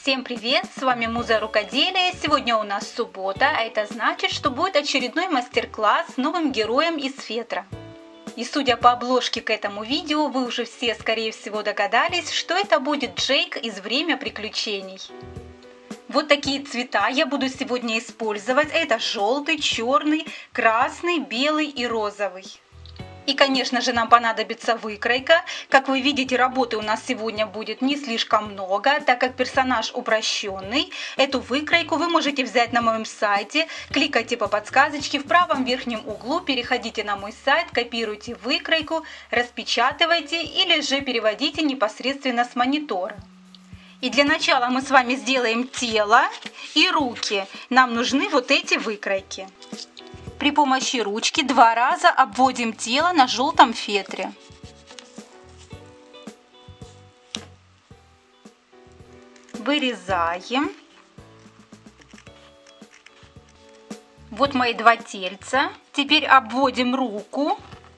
Всем привет! С вами Муза Рукоделия. Сегодня у нас суббота, а это значит, что будет очередной мастер-класс с новым героем из фетра. И судя по обложке к этому видео, вы уже все, скорее всего, догадались, что это будет Джейк из «Время приключений». Вот такие цвета я буду сегодня использовать. Это желтый, черный, красный, белый и розовый. И, конечно же, нам понадобится выкройка. Как вы видите, работы у нас сегодня будет не слишком много, так как персонаж упрощенный. Эту выкройку вы можете взять на моем сайте. Кликайте по подсказочке в правом верхнем углу, переходите на мой сайт, копируйте выкройку, распечатывайте или же переводите непосредственно с монитора. И для начала мы с вами сделаем тело и руки. Нам нужны вот эти выкройки. При помощи ручки 2 раза обводим тело на желтом фетре. Вырезаем. Вот мои 2 тельца. Теперь обводим руку.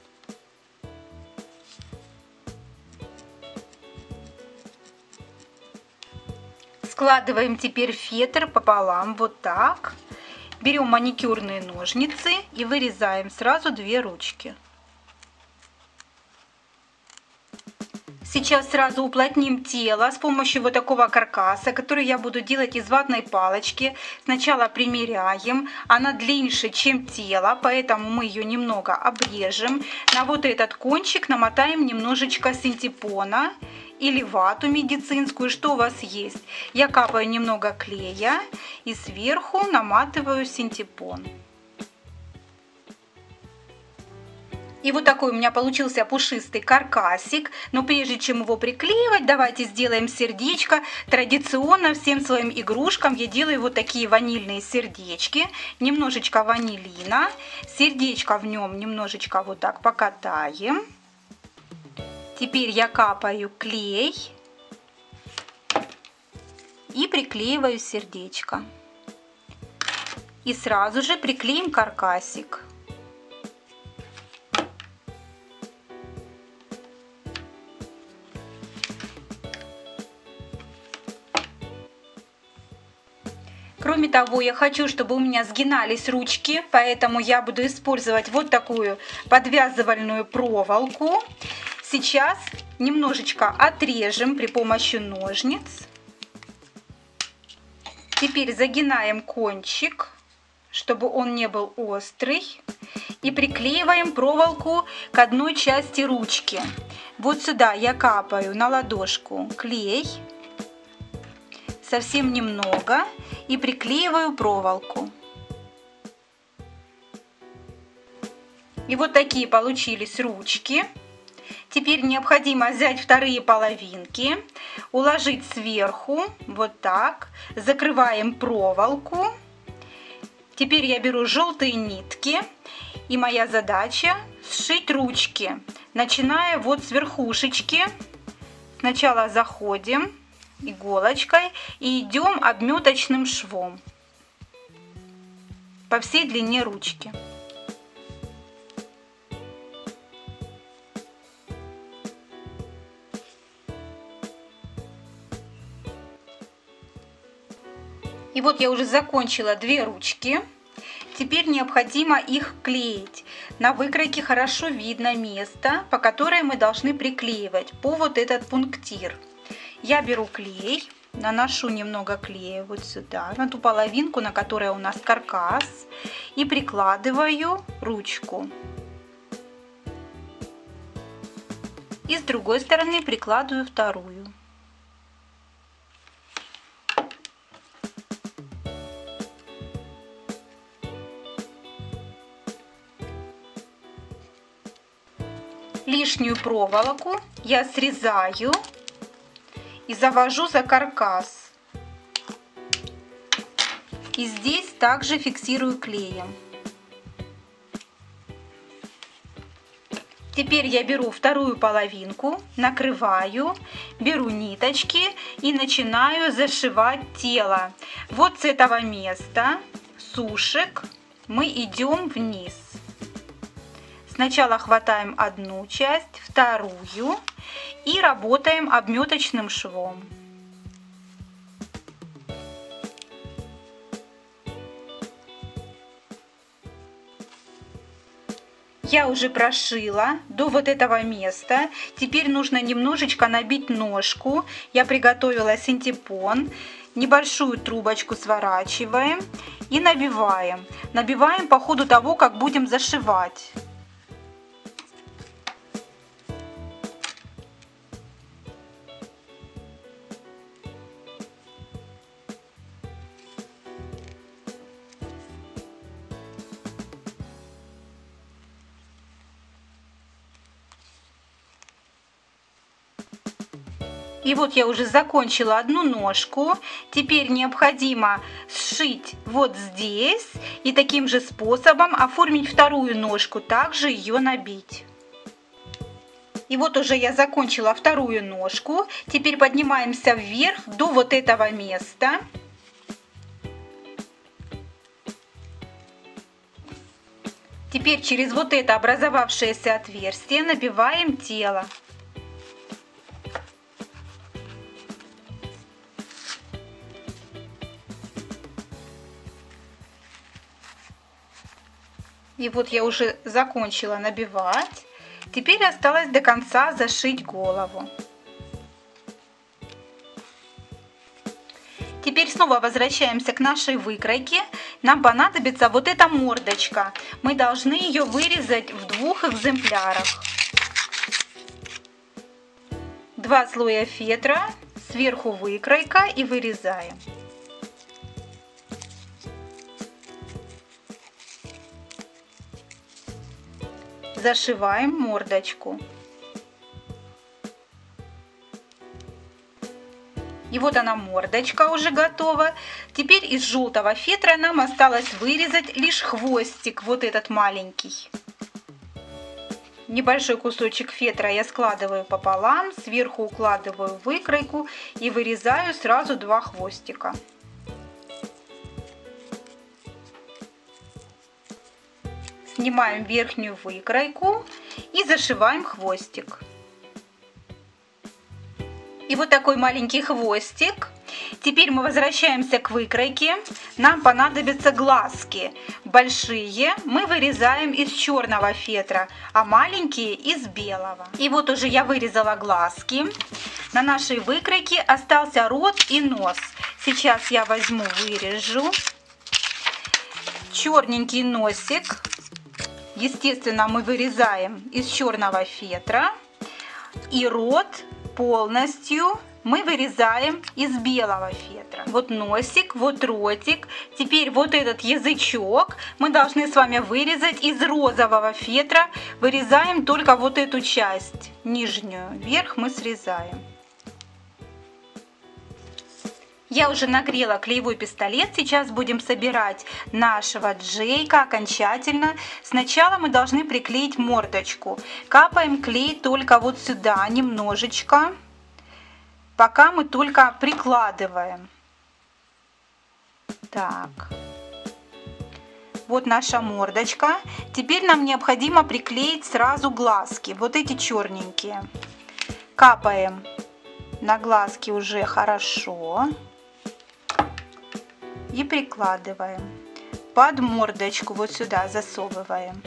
Складываем теперь фетр пополам, вот так. Берем маникюрные ножницы и вырезаем сразу 2 ручки. Сейчас сразу уплотним тело с помощью вот такого каркаса, который я буду делать из ватной палочки. Сначала примеряем. Она длиннее, чем тело, поэтому мы ее немного обрежем. На вот этот кончик намотаем немножечко синтепона или вату медицинскую, что у вас есть. Я капаю немного клея и сверху наматываю синтепон. И вот такой у меня получился пушистый каркасик. Но прежде чем его приклеивать, давайте сделаем сердечко. Традиционно всем своим игрушкам я делаю вот такие ванильные сердечки. Немножечко ванилина. Сердечко в нем немножечко вот так покатаем. Теперь я капаю клей и приклеиваю сердечко. И сразу же приклеим каркасик. Кроме того, я хочу, чтобы у меня сгинались ручки, поэтому я буду использовать вот такую подвязывальную проволоку. Сейчас немножечко отрежем при помощи ножниц. Теперь загинаем кончик, чтобы он не был острый. И приклеиваем проволоку к одной части ручки. Вот сюда я капаю на ладошку клей. Совсем немного. И приклеиваю проволоку. И вот такие получились ручки. Теперь необходимо взять вторые половинки, уложить сверху, вот так, закрываем проволоку. Теперь я беру желтые нитки, и моя задача сшить ручки, начиная вот с верхушечки. Сначала заходим иголочкой и идем обметочным швом по всей длине ручки. И вот я уже закончила 2 ручки. Теперь необходимо их клеить. На выкройке хорошо видно место, по которой мы должны приклеивать по вот этот пунктир. Я беру клей, наношу немного клея вот сюда, на ту половинку, на которой у нас каркас, и прикладываю ручку. И с другой стороны прикладываю вторую. Лишнюю проволоку я срезаю и завожу за каркас. И здесь также фиксирую клеем. Теперь я беру вторую половинку, накрываю, беру ниточки и начинаю зашивать тело. Вот с этого места, с ушек, мы идем вниз. Сначала хватаем одну часть, вторую и работаем обметочным швом. Я уже прошила до вот этого места. Теперь нужно немножечко набить ножку. Я приготовила синтепон. Небольшую трубочку сворачиваем и набиваем. Набиваем по ходу того, как будем зашивать. И вот я уже закончила одну ножку. Теперь необходимо сшить вот здесь и таким же способом оформить вторую ножку, также ее набить. И вот уже я закончила вторую ножку. Теперь поднимаемся вверх до вот этого места. Теперь через вот это образовавшееся отверстие набиваем тело. И вот я уже закончила набивать. Теперь осталось до конца зашить голову. Теперь снова возвращаемся к нашей выкройке. Нам понадобится вот эта мордочка. Мы должны ее вырезать в двух экземплярах. 2 слоя фетра, сверху выкройка и вырезаем. Зашиваем мордочку. И вот она, мордочка уже готова. Теперь из желтого фетра нам осталось вырезать лишь хвостик, вот этот маленький. Небольшой кусочек фетра я складываю пополам, сверху укладываю выкройку и вырезаю сразу 2 хвостика. Снимаем верхнюю выкройку и зашиваем хвостик. И вот такой маленький хвостик. Теперь мы возвращаемся к выкройке. Нам понадобятся глазки. Большие мы вырезаем из черного фетра, а маленькие из белого. И вот уже я вырезала глазки. На нашей выкройке остался рот и нос. Сейчас я возьму, вырежу. Черненький носик. Естественно, мы вырезаем из черного фетра. И рот полностью мы вырезаем из белого фетра. Вот носик, вот ротик. Теперь вот этот язычок мы должны с вами вырезать из розового фетра. Вырезаем только вот эту часть, нижнюю. Вверх мы срезаем. Я уже нагрела клеевой пистолет, сейчас будем собирать нашего Джейка окончательно. Сначала мы должны приклеить мордочку. Капаем клей только вот сюда, немножечко, пока мы только прикладываем. Так, вот наша мордочка. Теперь нам необходимо приклеить сразу глазки, вот эти черненькие. Капаем на глазки уже хорошо. И прикладываем. Под мордочку вот сюда засовываем.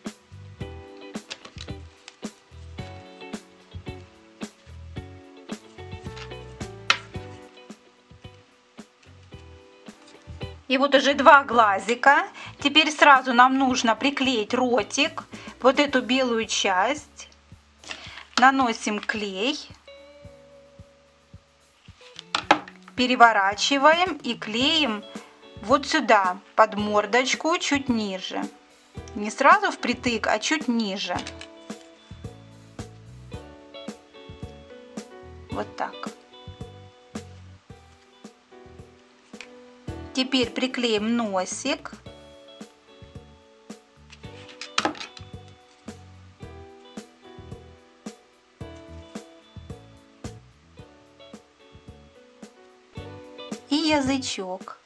И вот уже 2 глазика. Теперь сразу нам нужно приклеить ротик. Вот эту белую часть. Наносим клей. Переворачиваем и клеим вот сюда, под мордочку, чуть ниже. Не сразу впритык, а чуть ниже. Вот так. Теперь приклеим носик. И язычок.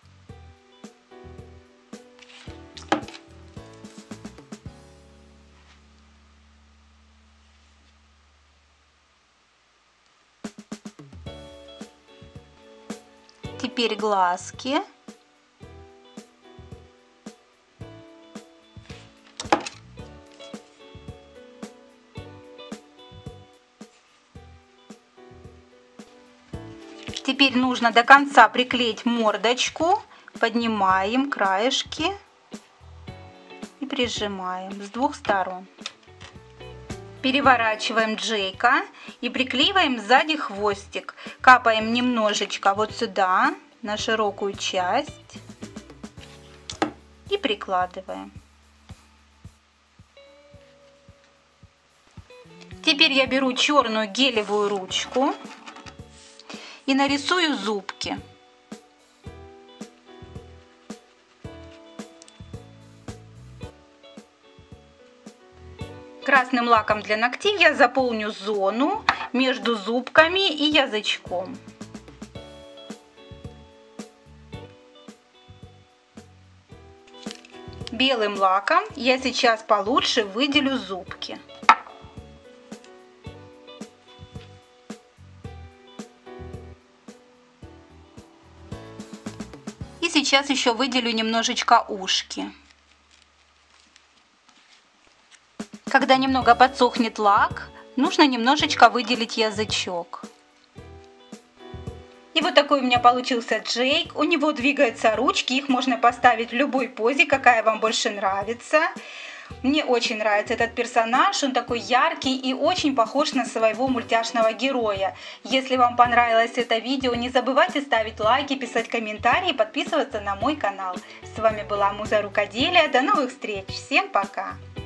Теперь глазки. Теперь нужно до конца приклеить мордочку. Поднимаем краешки и прижимаем с двух сторон. Переворачиваем Джейка и приклеиваем сзади хвостик. Капаем немножечко вот сюда, на широкую часть. И прикладываем. Теперь я беру черную гелевую ручку и нарисую зубки. Красным лаком для ногтей я заполню зону между зубками и язычком. Белым лаком я сейчас получше выделю зубки. И сейчас еще выделю немножечко ушки. Когда немного подсохнет лак, нужно немножечко выделить язычок. И вот такой у меня получился Джейк. У него двигаются ручки, их можно поставить в любой позе, какая вам больше нравится. Мне очень нравится этот персонаж, он такой яркий и очень похож на своего мультяшного героя. Если вам понравилось это видео, не забывайте ставить лайки, писать комментарии и подписываться на мой канал. С вами была Муза Рукоделия. До новых встреч. Всем пока!